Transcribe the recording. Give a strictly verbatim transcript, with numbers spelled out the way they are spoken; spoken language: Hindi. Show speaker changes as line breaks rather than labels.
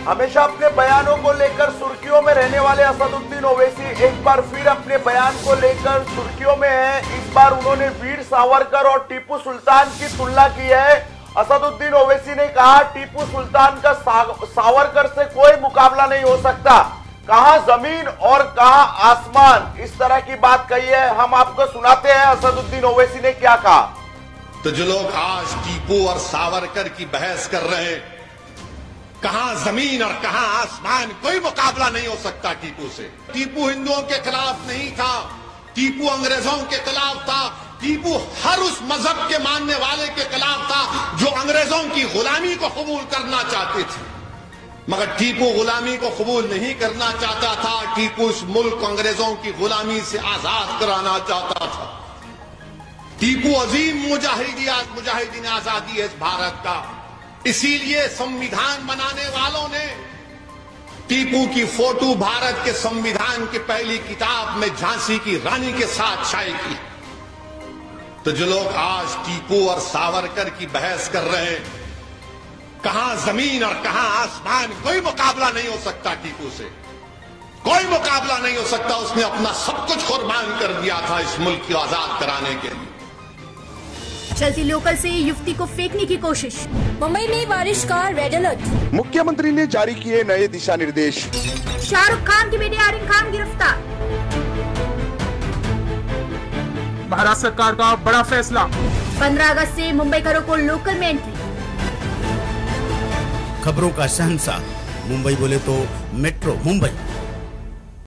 हमेशा अपने बयानों को लेकर सुर्खियों में रहने वाले असदुद्दीन ओवैसी एक बार फिर अपने बयान को लेकर सुर्खियों में है। इस बार उन्होंने वीर सावरकर और टीपू सुल्तान की तुलना की है। असदुद्दीन ओवैसी ने कहा टीपू सुल्तान का सावरकर से कोई मुकाबला नहीं हो सकता। कहां जमीन और कहां आसमान, इस तरह की बात कही है। हम आपको सुनाते हैं असदुद्दीन ओवैसी ने क्या कहा।
तो जो लोग आज टीपू और सावरकर की बहस कर रहे हैं, कहां जमीन और कहां आसमान, कोई मुकाबला नहीं हो सकता टीपू से। टीपू हिंदुओं के खिलाफ नहीं था, टीपू अंग्रेजों के खिलाफ था, टीपू हर उस मजहब के मानने वाले के खिलाफ था जो अंग्रेजों की गुलामी को कबूल करना चाहते थे। मगर टीपू गुलामी को कबूल नहीं करना चाहता था। टीपू इस मुल्क को अंग्रेजों की गुलामी से आजाद कराना चाहता था। टीपू अजीम मुजाहिदी मुजाहिदीन आजादी है इस भारत का। इसीलिए संविधान बनाने वालों ने टीपू की फोटो भारत के संविधान की पहली किताब में झांसी की रानी के साथ शाये की। तो जो लोग आज टीपू और सावरकर की बहस कर रहे हैं, कहां जमीन और कहां आसमान, कोई मुकाबला नहीं हो सकता टीपू से, कोई मुकाबला नहीं हो सकता। उसने अपना सब कुछ कुर्बान कर दिया था इस मुल्क को आजाद कराने के लिए।
चलती लोकल से युवती को फेंकने की कोशिश, मुंबई में बारिश का रेड अलर्ट।
मुख्यमंत्री ने जारी किए नए दिशा निर्देश।
शाहरुख खान की बेटी आर्यन खान गिरफ्तार।
महाराष्ट्र सरकार का बड़ा फैसला,
पंद्रह अगस्त से मुंबई करो को लोकल में एंट्री।
खबरों का शहंशाह मुंबई बोले तो मेट्रो मुंबई।